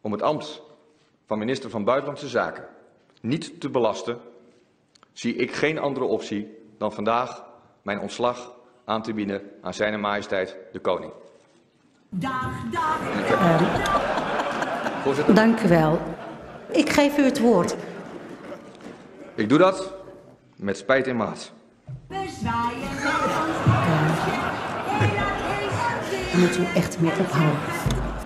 om het ambt van minister van Buitenlandse Zaken niet te belasten, zie ik geen andere optie dan vandaag mijn ontslag aan te bieden aan Zijne Majesteit de Koning. Voorzitter. Dank u wel. Ik geef u het woord. Ik doe dat met spijt in mijn hart. Dan moet u echt mee ophouden.